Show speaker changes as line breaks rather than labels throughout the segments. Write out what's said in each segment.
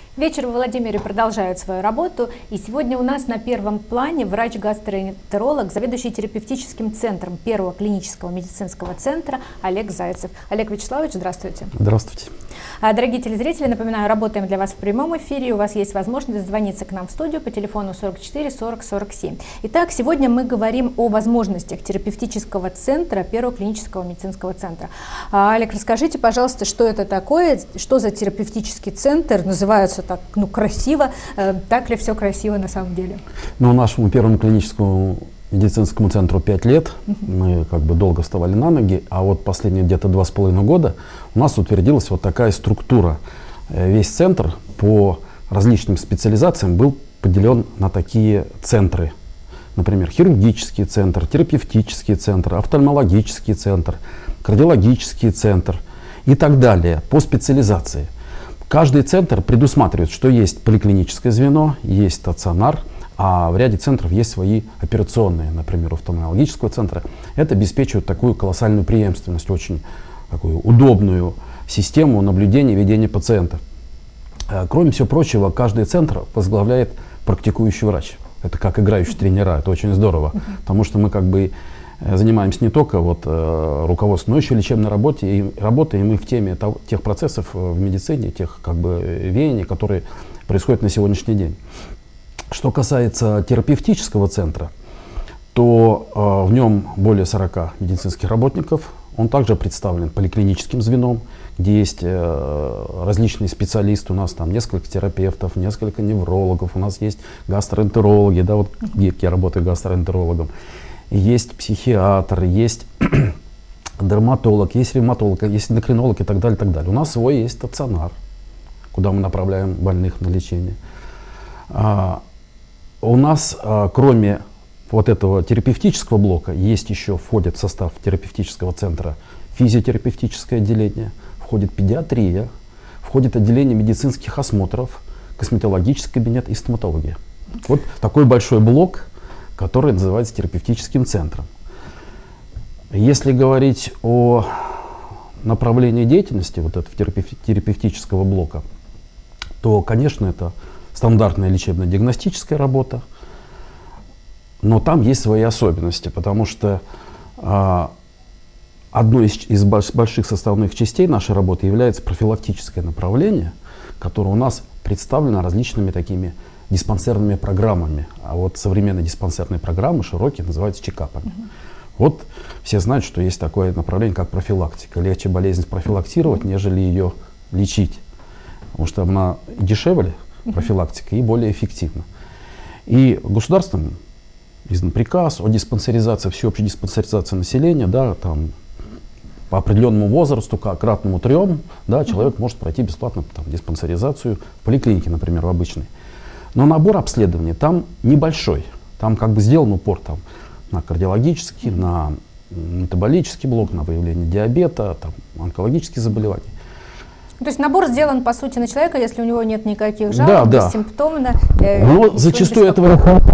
Вечер в Владимире продолжает свою работу, и сегодня у нас на первом плане врач-гастроэнтеролог, заведующий терапевтическим центром Первого клинического медицинского центра Олег Зайцев. Олег Вячеславович, здравствуйте.
Здравствуйте.
Дорогие телезрители, напоминаю, работаем для вас в прямом эфире, у вас есть возможность дозвониться к нам в студию по телефону 44 40 47. Итак, сегодня мы говорим о возможностях терапевтического центра Первого клинического медицинского центра. Олег, расскажите, пожалуйста, что это такое, что за терапевтический центр, называется так, красиво, так ли все красиво на самом деле?
Нашему Первому клиническому медицинскому центру 5 лет, мы долго вставали на ноги, а вот последние где-то 2,5 года у нас утвердилась вот такая структура. Весь центр по различным специализациям был поделен на такие центры. Например, хирургический центр, терапевтический центр, офтальмологический центр, кардиологический центр и так далее по специализации. Каждый центр предусматривает, что есть поликлиническое звено, есть стационар, а в ряде центров есть свои операционные, например, у офтальмологического центра. Это обеспечивает такую колоссальную преемственность, очень такую удобную систему наблюдения и ведения пациента. Кроме всего прочего, каждый центр возглавляет практикующий врач. Это как играющие тренера, это очень здорово, потому что мы занимаемся не только руководством, но еще лечебной работой, и работаем мы в теме тех процессов в медицине, тех веяний, которые происходят на сегодняшний день. Что касается терапевтического центра, то в нем более 40 медицинских работников. Он также представлен поликлиническим звеном, где есть различные специалисты. У нас там несколько терапевтов, несколько неврологов, у нас есть гастроэнтерологи, где я работаю гастроэнтерологом. Есть психиатр, есть дерматолог, есть ревматолог, есть эндокринолог и так далее, и так далее. У нас свой есть стационар, куда мы направляем больных на лечение. У нас, кроме этого терапевтического блока, входит в состав терапевтического центра физиотерапевтическое отделение, входит педиатрия, входит отделение медицинских осмотров, косметологический кабинет и стоматология. Вот такой большой блок, который называется терапевтическим центром. Если говорить о направлении деятельности этого терапевтического блока, то, конечно, это стандартная лечебно-диагностическая работа, но там есть свои особенности, потому что одной из больших составных частей нашей работы является профилактическое направление, которое у нас представлено различными такими диспансерными программами. А вот современные диспансерные программы, широкие, называются чекапами. Вот все знают, что есть такое направление, как профилактика. Легче болезнь профилактировать, нежели ее лечить. Потому что она дешевле, профилактика, и более эффективна. И государством издан приказ о диспансеризации, всеобщей диспансеризации населения, по определенному возрасту, кратному 3, человек может пройти бесплатно диспансеризацию в поликлинике, например, в обычной. Но набор обследований там небольшой. Там сделан упор на кардиологический, на метаболический блок, на выявление диабета, онкологические заболевания.
То есть набор сделан, по сути, на человека, если у него нет никаких жалоб, бессимптомно.
Но зачастую этого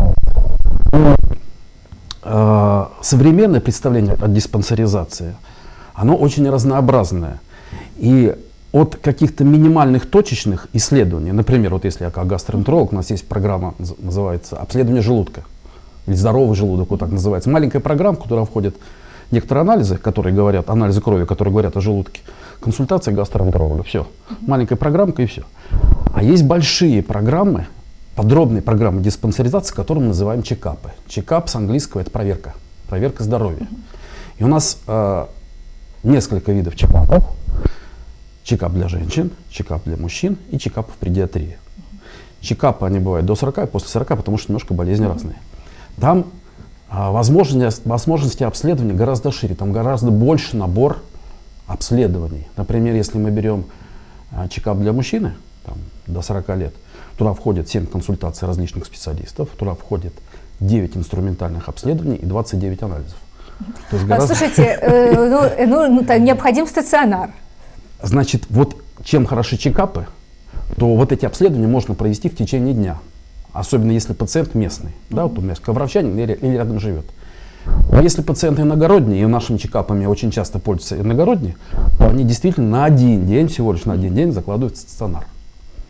современное представление о диспансеризации, оно очень разнообразное. И от каких-то минимальных точечных исследований, например, если я как гастроэнтеролог, у нас есть программа, называется «Обследование желудка», или «Здоровый желудок», вот так называется. Маленькая программа, в которую входят некоторые анализы, анализы крови, которые говорят о желудке, консультация гастроэнтеролога, все. Маленькая программка и все. А есть большие программы, подробные программы диспансеризации, которые мы называем чекапы. Чекап с английского — это проверка здоровья. И у нас несколько видов чекапов. Чекап для женщин, чекап для мужчин и чекап в педиатрии. Чекапы, они бывают до 40 и после 40, потому что немножко болезни разные. Там возможности обследования гораздо шире, там гораздо больше набор обследований. Например, если мы берем чекап для мужчины до 40 лет, туда входит 7 консультаций различных специалистов, туда входит 9 инструментальных обследований и 29 анализов. То есть
Слушайте, необходим стационар.
Значит, чем хороши чекапы, то эти обследования можно провести в течение дня. Особенно если пациент местный. У меня ковровчанин или рядом живет. А если пациенты иногородние, и нашими чекапами очень часто пользуются иногородние, то они действительно на один день, всего лишь на один день закладывают в стационар.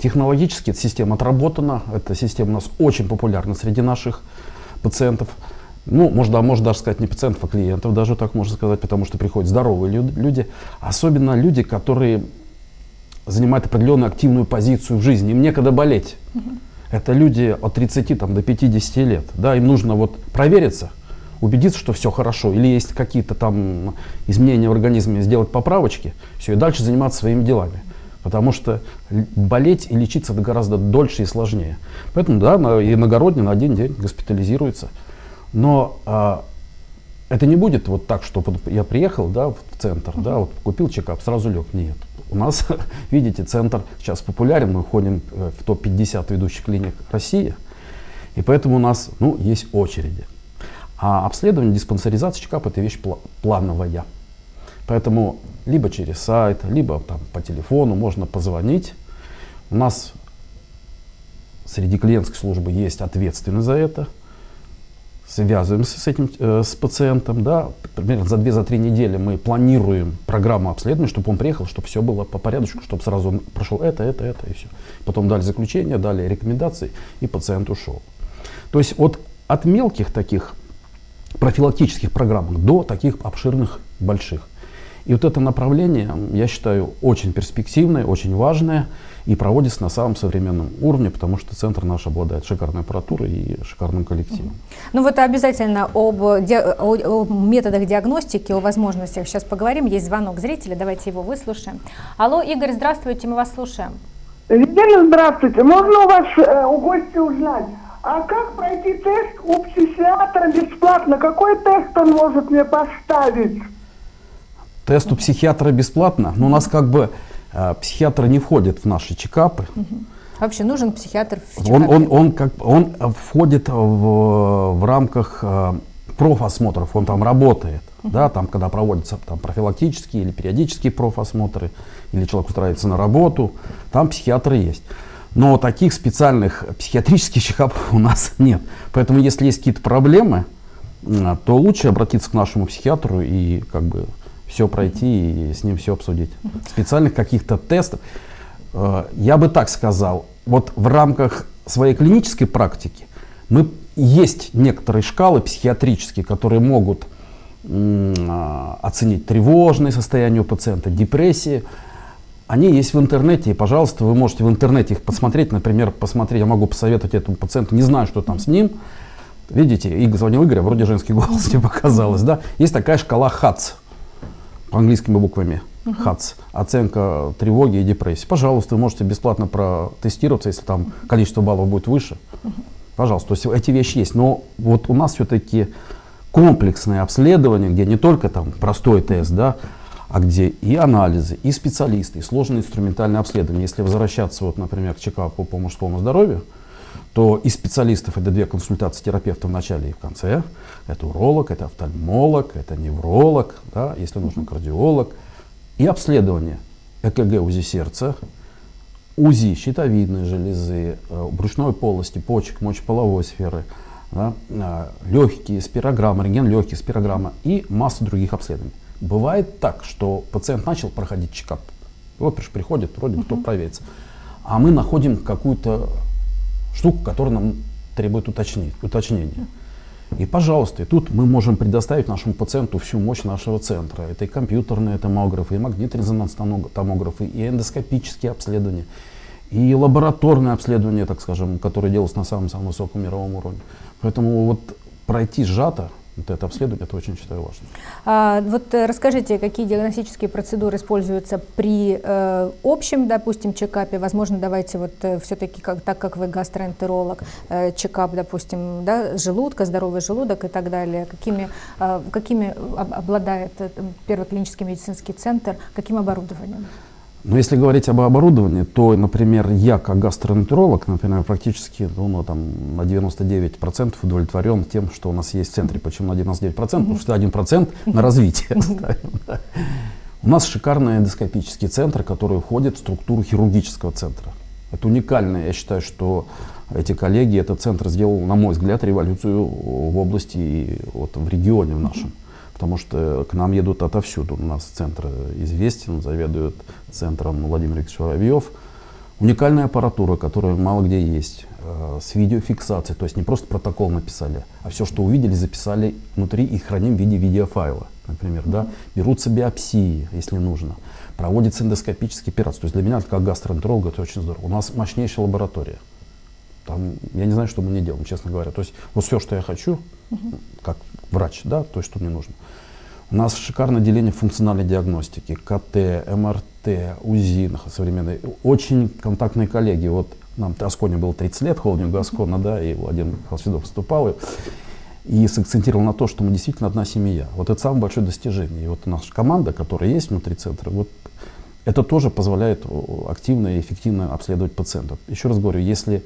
Технологически эта система отработана, эта система у нас очень популярна среди наших пациентов. Ну, можно даже сказать не пациентов, а клиентов, даже так можно сказать, потому что приходят здоровые люди, особенно люди, которые занимают определенную активную позицию в жизни, им некогда болеть. Это люди от 30 до 50 лет, да, им нужно вот провериться, убедиться, что все хорошо, или есть какие-то там изменения в организме, сделать поправочки, все, и дальше заниматься своими делами. Потому что болеть и лечиться это гораздо дольше и сложнее. Поэтому, да, иногородний на один день госпитализируется. Но это не будет вот так, что я приехал, да, в центр, да, вот купил чекап, сразу лег. Нет. У нас, видите, центр сейчас популярен, мы входим в топ-50 ведущих клиник России, и поэтому у нас, ну, есть очереди. А обследование, диспансеризация, чекап — это вещь плановая. Поэтому либо через сайт, либо там по телефону можно позвонить. У нас среди клиентской службы есть ответственный за это. Связываемся с этим, с пациентом, да, примерно за 2-3 недели мы планируем программу обследования, чтобы он приехал, чтобы все было по порядку, чтобы сразу он прошел это и все. Потом дали заключение, дали рекомендации, и пациент ушел. То есть вот от мелких таких профилактических программ до таких обширных, больших. И вот это направление, я считаю, очень перспективное, очень важное и проводится на самом современном уровне, потому что центр наш обладает шикарной аппаратурой и шикарным коллективом.
Ну вот обязательно о методах диагностики, о возможностях сейчас поговорим. Есть звонок зрителя, давайте его выслушаем. Алло, Игорь, здравствуйте, мы вас слушаем.
Елена, здравствуйте. Можно у вас, у гостя узнать, а как пройти тест у психиатра бесплатно? Какой тест он может мне поставить?
Тест у психиатра бесплатно, но у нас как бы психиатр не входит в наши чекапы.
Вообще нужен психиатр в чекапе?
Он входит в рамках профосмотров, он там работает. Да, там, когда проводятся там, профилактические или периодические профосмотры, или человек устраивается на работу, там психиатры есть. Но таких специальных психиатрических чекапов у нас нет. Поэтому если есть какие-то проблемы, то лучше обратиться к нашему психиатру и как бы все пройти и с ним все обсудить. Специальных каких-то тестов, я бы так сказал, вот в рамках своей клинической практики есть некоторые шкалы психиатрические, которые могут оценить тревожное состояние у пациента, депрессии. Они есть в интернете, и, пожалуйста, вы можете в интернете их посмотреть. Например, я могу посоветовать этому пациенту, не знаю, что там с ним. Видите, звонил Игорь, вроде женский голос мне показалось, да? Есть такая шкала ХАЦ, английскими буквами. ХАЦ, оценка тревоги и депрессии. Пожалуйста, вы можете бесплатно протестироваться, если там количество баллов будет выше. Пожалуйста, то есть эти вещи есть. Но вот у нас все-таки комплексное обследование, где не только там простой тест, да, а где и анализы, и специалисты, и сложное инструментальное обследование. Если возвращаться, вот, например, к чекапу по мужскому здоровью, то из специалистов это 2 консультации терапевта в начале и в конце. Это уролог, это офтальмолог, это невролог, да, если нужно кардиолог. И обследование ЭКГ, УЗИ сердца, УЗИ щитовидной железы, брюшной полости, почек, мочеполовой сферы, да, легкие, спирограмма, рентген легких, спирограмма и масса других обследований. Бывает так, что пациент начал проходить чекап, вот приходит, вроде бы то проверится, а мы находим какую-то штуку, которая нам требует уточнения. И, пожалуйста, и тут мы можем предоставить нашему пациенту всю мощь нашего центра. Это и компьютерные томографы, и магнитно-резонансные томографы, и эндоскопические обследования, и лабораторное обследование, так скажем, которое делается на самом-самом высоком мировом уровне. Поэтому вот пройти сжато вот это обследование, это очень, считаю, важно.
Вот расскажите, какие диагностические процедуры используются при общем, допустим, чекапе? Возможно, давайте вот все-таки, так как вы гастроэнтеролог, чекап, допустим, да, желудка, здоровый желудок и так далее. Какими обладает Первый клинический медицинский центр, каким оборудованием?
Но если говорить об оборудовании, то, например, я как гастроэнтеролог, например, практически на 99% удовлетворен тем, что у нас есть в центре. Почему на 99%? Потому что 1% на развитие. У нас шикарный эндоскопический центр, который входит в структуру хирургического центра. Это уникально. Я считаю, что эти коллеги, этот центр сделал, на мой взгляд, революцию в области, вот, в регионе в нашем. Потому что к нам едут отовсюду. У нас центр известен, заведует центром Владимир Ильич Воробьев. Уникальная аппаратура, которая мало где есть, с видеофиксацией, то есть не просто протокол написали, а все, что увидели, записали внутри и храним в виде видеофайла, например, да. Берутся биопсии, если нужно, проводятся эндоскопические операции. То есть для меня, как гастроэнтеролога, это очень здорово. У нас мощнейшая лаборатория. Там, я не знаю, что мы не делаем, честно говоря. То есть вот все, что я хочу, как врач, да, то, что мне нужно. У нас шикарное отделение функциональной диагностики, КТ, МРТ, УЗИ современные. Очень контактные коллеги. Вот нам Асконе было 30 лет, холдингу Аскона, да, и Владимир Михайлович выступал и сакцентировал на то, что мы действительно одна семья. Вот это самое большое достижение. И вот наша команда, которая есть внутри центра, вот это тоже позволяет активно и эффективно обследовать пациентов. Еще раз говорю, если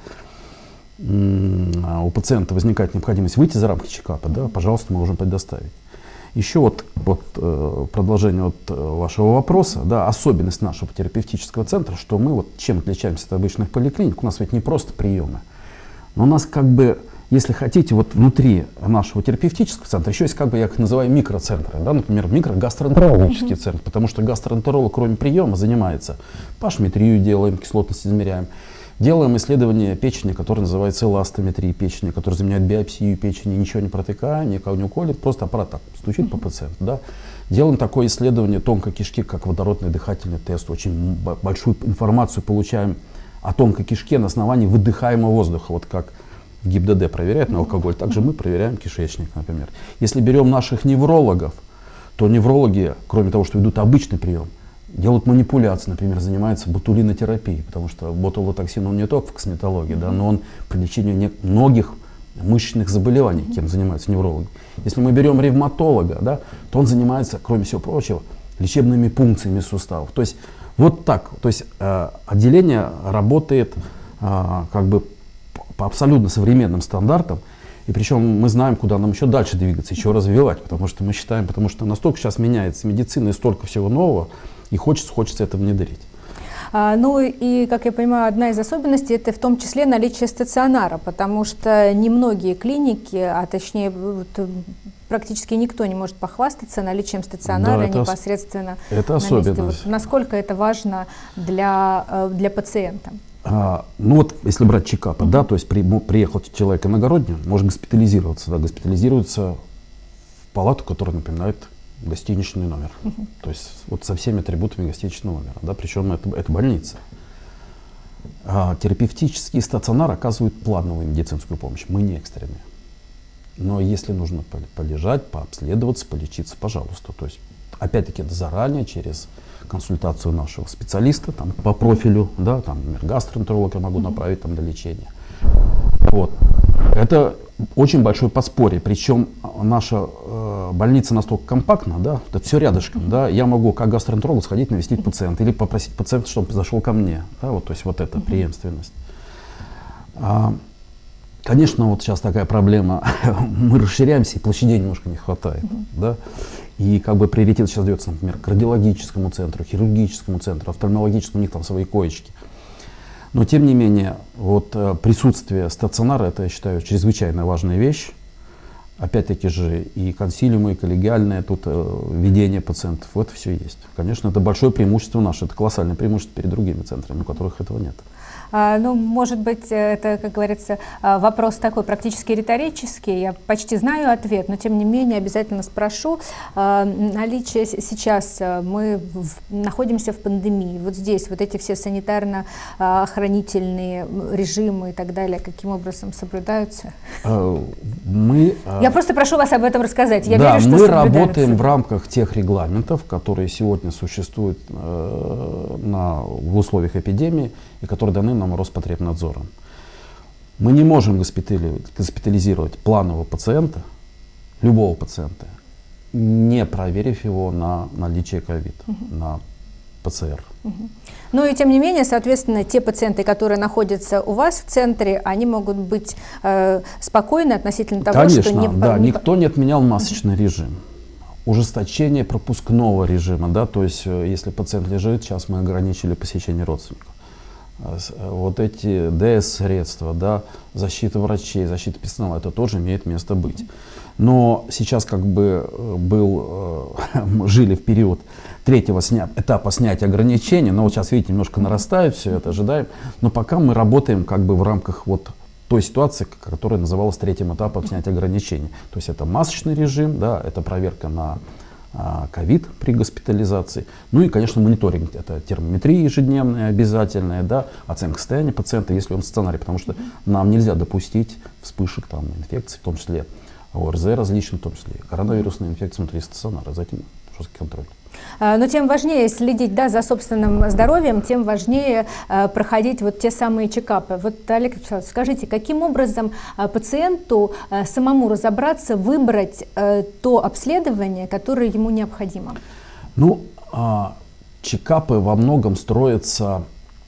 у пациента возникает необходимость выйти за рамки чекапа, да, пожалуйста, мы можем предоставить. Еще вот продолжение вашего вопроса, да, особенность нашего терапевтического центра, что мы вот чем отличаемся от обычных поликлиник, у нас ведь не просто приемы, но у нас как бы, если хотите, вот внутри нашего терапевтического центра еще есть, как бы я их называю, микроцентры, да, например, микрогастроэнтерологический центр, потому что гастроэнтеролог, кроме приема, занимается пашметрию делаем, кислотность измеряем. Делаем исследование печени, которое называется эластометрией печени, которое заменяет биопсию печени, ничего не протыкая, никого не уколет, просто аппарат так стучит по пациенту. Да. Делаем такое исследование тонкой кишки, как водородный дыхательный тест. Очень большую информацию получаем о тонкой кишке на основании выдыхаемого воздуха. Вот как в ГИБДД проверяют на алкоголь, также мы проверяем кишечник, например. Если берем наших неврологов, то неврологи, кроме того, что ведут обычный прием, делают манипуляции, например, занимаются ботулинотерапией, потому что ботулотоксин, он не только в косметологии, да, но он при лечении многих мышечных заболеваний, кем занимаются неврологи. Если мы берем ревматолога, да, то он занимается, кроме всего прочего, лечебными пункциями суставов. То есть вот так, то есть отделение работает как бы по абсолютно современным стандартам, и причем мы знаем, куда нам еще дальше двигаться, еще развивать, потому что мы считаем, потому что настолько сейчас меняется медицина и столько всего нового, и хочется это внедрить.
Ну и, как я понимаю, одна из особенностей – это в том числе наличие стационара, потому что немногие клиники, а точнее практически никто не может похвастаться наличием стационара, да, непосредственно.
Это особенность.
Вот насколько это важно для пациента?
Ну вот, если брать чекапы, да, то есть приехал человек иногородний, может госпитализироваться, да, госпитализируется в палату, которая напоминает гостиничный номер, то есть вот со всеми атрибутами гостиничного номера, да, причем это больница. Терапевтический стационар оказывает плановую медицинскую помощь, мы не экстренные. Но если нужно полежать, пообследоваться, полечиться, пожалуйста. То есть, опять-таки, это заранее, через консультацию нашего специалиста там, по профилю, да, там, например, гастроэнтеролог я могу направить там, для лечения. Вот. Это очень большое подспорье, причем наша больница настолько компактна, да, это все рядышком, да, я могу как гастроэнтеролог сходить навестить пациента или попросить пациента, чтобы зашел ко мне, да, вот, то есть вот эта преемственность. Конечно, вот сейчас такая проблема, мы расширяемся, и площадей немножко не хватает, да, и как бы приоритет сейчас дается, например, кардиологическому центру, хирургическому центру, офтальмологическому, у них там свои коечки. Но тем не менее, вот присутствие стационара, это, я считаю, чрезвычайно важная вещь. Опять-таки же и консилиумы, и коллегиальное тут ведение пациентов, вот все есть. Конечно, это большое преимущество наше, это колоссальное преимущество перед другими центрами, у которых этого нет.
Ну, может быть, это, как говорится, вопрос такой практически риторический. Я почти знаю ответ, но тем не менее обязательно спрошу. Наличие сейчас, мы находимся в пандемии. Вот здесь вот эти все санитарно-охранительные режимы и так далее, каким образом соблюдаются? Я просто прошу вас об этом рассказать. Я верю, что
мы работаем в рамках тех регламентов, которые сегодня существуют в условиях эпидемии и которые даны нам Роспотребнадзором. Мы не можем госпитализировать планового пациента, любого пациента, не проверив его на наличие ковид, на ПЦР.
Ну и тем не менее, соответственно, те пациенты, которые находятся у вас в центре, они могут быть спокойны относительно того,
конечно,
что
никто не отменял масочный режим. Ужесточение пропускного режима, да, то есть если пациент лежит, сейчас мы ограничили посещение родственников. вот эти ДС-средства, да, защита врачей, защита персонала, это тоже имеет место быть. Но сейчас как бы мы жили в период третьего этапа снятия ограничений, но вот сейчас, видите, немножко нарастает все это, ожидаем. Но пока мы работаем как бы в рамках вот той ситуации, которая называлась третьим этапом снятия ограничений. То есть это масочный режим, да, это проверка на ковид при госпитализации. Ну и, конечно, мониторинг. Это термометрия ежедневная, обязательная, да, оценка состояния пациента, если он в стационаре, потому что нам нельзя допустить вспышек там, инфекций, в том числе ОРЗ различных, в том числе коронавирусные инфекции внутри стационара. За этим жесткий контроль.
Но тем важнее следить, да, за собственным здоровьем, тем важнее проходить вот те самые чекапы. Вот, Олег Вячеславович, скажите, каким образом пациенту самому разобраться, выбрать то обследование, которое ему необходимо?
Ну, чекапы во многом строятся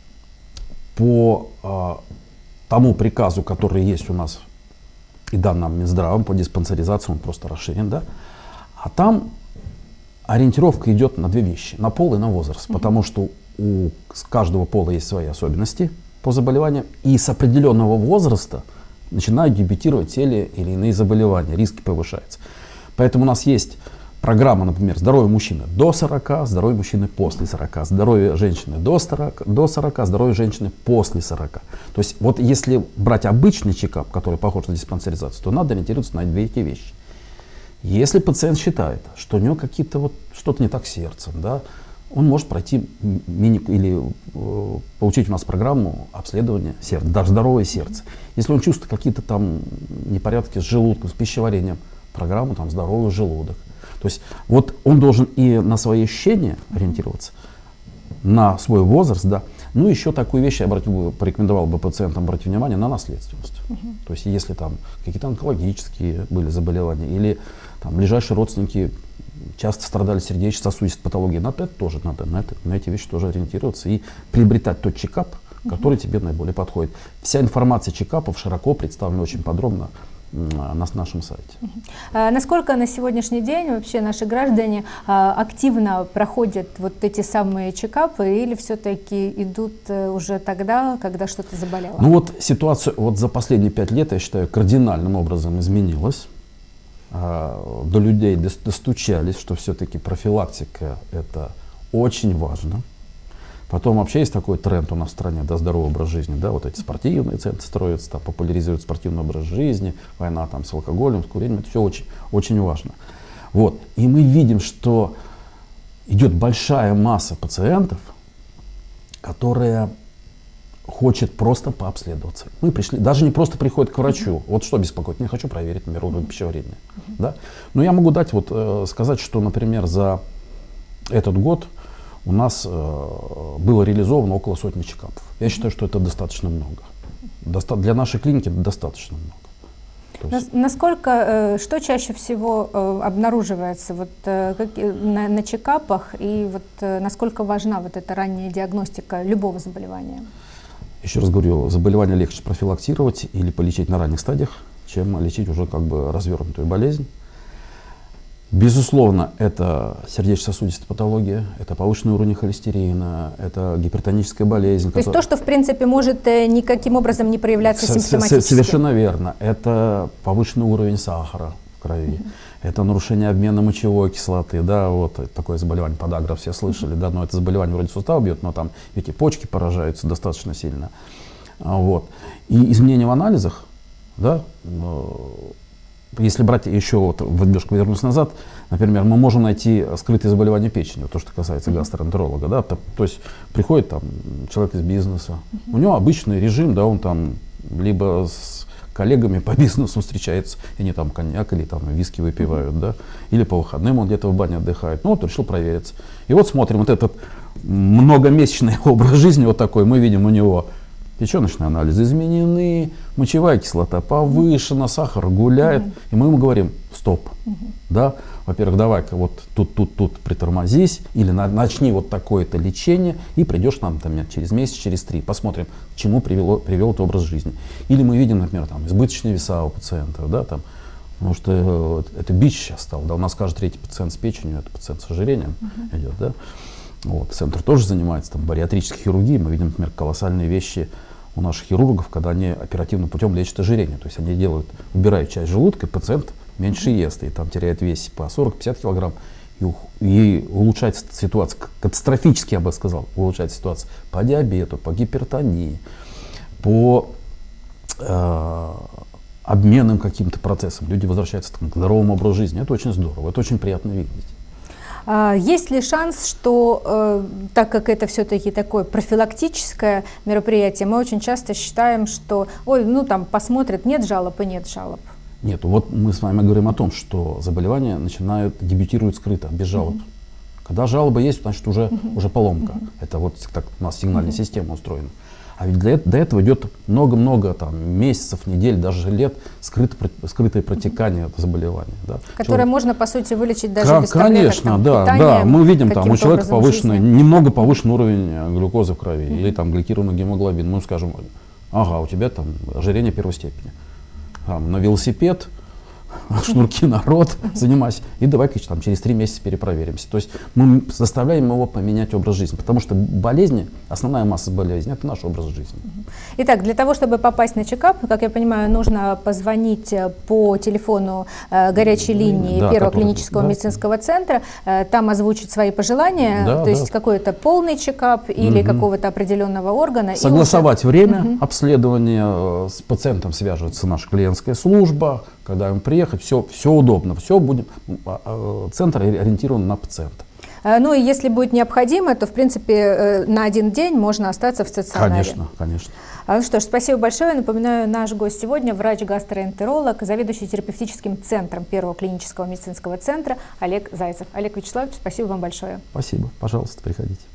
по тому приказу, который есть у нас и дан нам Минздравом по диспансеризации, он просто расширен, да, а там ориентировка идет на две вещи, на пол и на возраст, потому что у каждого пола есть свои особенности по заболеваниям, и с определенного возраста начинают дебютировать те или иные заболевания, риски повышаются. Поэтому у нас есть программа, например, здоровье мужчины до 40, здоровье мужчины после 40, здоровье женщины до 40, здоровье женщины после 40. То есть вот если брать обычный чекап, который похож на диспансеризацию, то надо ориентироваться на две эти вещи. Если пациент считает, что у него какие-то вот что-то не так с сердцем, да, он может пройти или получить у нас программу обследования сердца, даже здоровое сердце. Если он чувствует какие-то там непорядки с желудком, с пищеварением, программу там здоровый желудок. То есть вот он должен и на свои ощущения ориентироваться, на свой возраст, да. Ну еще такую вещь я порекомендовал бы пациентам обратить внимание на наследственность. То есть если там какие-то онкологические были заболевания или там ближайшие родственники часто страдали сердечно-сосудистой патологией, на это тоже надо, на эти вещи тоже ориентироваться и приобретать тот чекап, который тебе наиболее подходит. Вся информация чекапов широко представлена очень подробно на нашем сайте.
Насколько на сегодняшний день вообще наши граждане активно проходят вот эти самые чекапы или все-таки идут уже тогда, когда что-то заболело?
Ну вот ситуация вот за последние 5 лет, я считаю, кардинальным образом изменилась. До людей достучались, что все-таки профилактика это очень важно. Потом вообще есть такой тренд у нас в стране, да, здоровый образ жизни, да, вот эти спортивные центры строятся, там, популяризируют спортивный образ жизни, война там с алкоголем, с курением, это все очень, очень важно. Вот, и мы видим, что идет большая масса пациентов, которые хочет просто пообследоваться. Мы пришли, даже не просто приходят к врачу, вот что беспокоит, не хочу проверить, например, уровень пищеварения, да. Но я могу дать, вот, сказать, что, например, за этот год у нас было реализовано около 100 чекапов. Я считаю, что это достаточно много. Для нашей клиники это достаточно много.
Насколько, что чаще всего обнаруживается вот, на чекапах и вот, насколько важна вот эта ранняя диагностика любого заболевания?
Еще раз говорю, заболевание легче профилактировать или полечить на ранних стадиях, чем лечить уже как бы развернутую болезнь. Безусловно, это сердечно-сосудистая патология, это повышенный уровень холестерина, это гипертоническая болезнь.
То есть то, что в принципе может никаким образом не проявляться симптоматически?
Совершенно верно. Это повышенный уровень сахара в крови, это нарушение обмена мочевой кислоты, да, вот такое заболевание, подагра все слышали, да, но это заболевание вроде сустава бьет, но там эти почки поражаются достаточно сильно. Вот. И изменения в анализах, да, если брать еще, вот, немножко вернусь назад, например, мы можем найти скрытые заболевания печени, вот то, что касается гастроэнтеролога, да, то есть приходит там человек из бизнеса, у него обычный режим, да, он там либо с коллегами по бизнесу встречается, и они там коньяк или там виски выпивают, да, или по выходным он где-то в бане отдыхает, ну вот решил провериться. И вот смотрим, вот этот многомесячный образ жизни вот такой, мы видим у него печеночные анализы изменены, мочевая кислота повышена, сахар гуляет. И мы ему говорим, стоп, да, во-первых, давай-ка вот тут притормозись, или начни вот такое-то лечение, и придешь нам там через месяц, через 3, посмотрим, к чему привел этот образ жизни. Или мы видим, например, там избыточные веса у пациентов, да, там, потому что это бич сейчас стал, да, у нас каждый третий пациент с печенью, это пациент с ожирением идет, да. Вот. Центр тоже занимается бариатрической хирургией. Мы видим, например, колоссальные вещи у наших хирургов, когда они оперативным путем лечат ожирение. То есть они убирают часть желудка, и пациент меньше ест, и там теряет вес по 40-50 килограмм. И улучшается ситуация, катастрофически, я бы сказал, улучшается ситуация по диабету, по гипертонии, по обменным каким-то процессам. Люди возвращаются к здоровому образу жизни. Это очень здорово, это очень приятно видеть.
Есть ли шанс, что, так как это все-таки такое профилактическое мероприятие, мы очень часто считаем, что, ой, ну там посмотрят, нет жалоб и нет жалоб?
Нет, вот мы с вами говорим о том, что заболевания дебютируют скрыто, без жалоб. Когда жалоба есть, значит уже поломка. Это вот так у нас сигнальная система устроена. А ведь до этого идет много-много месяцев, недель, даже лет скрытое протекание этого заболевания. Да.
Которое можно, по сути, вылечить даже без таблеток.
Конечно, да. Мы видим, там у человека немного повышенный уровень глюкозы в крови или там гликированный гемоглобин. Мы скажем, ага, у тебя там ожирение первой степени. Там, на велосипед, шнурки на рот, занимайся, и давай-ка там, через 3 месяца перепроверимся. То есть мы заставляем его поменять образ жизни, потому что болезни, основная масса болезней, это наш образ жизни.
Итак, для того, чтобы попасть на чекап, как я понимаю, нужно позвонить по телефону горячей линии Первого клинического медицинского центра, там озвучить свои пожелания, то есть какой-то полный чекап или какого-то определенного органа.
Согласовать время обследования, с пациентом свяжется наша клиентская служба, когда им приехать, все удобно, центр ориентирован на пациента.
Ну и если будет необходимо, то в принципе на 1 день можно остаться в стационаре.
Конечно.
Ну что ж, спасибо большое. Напоминаю, наш гость сегодня врач-гастроэнтеролог, заведующий терапевтическим центром Первого клинического медицинского центра Олег Зайцев. Олег Вячеславович, спасибо вам большое.
Спасибо, пожалуйста, приходите.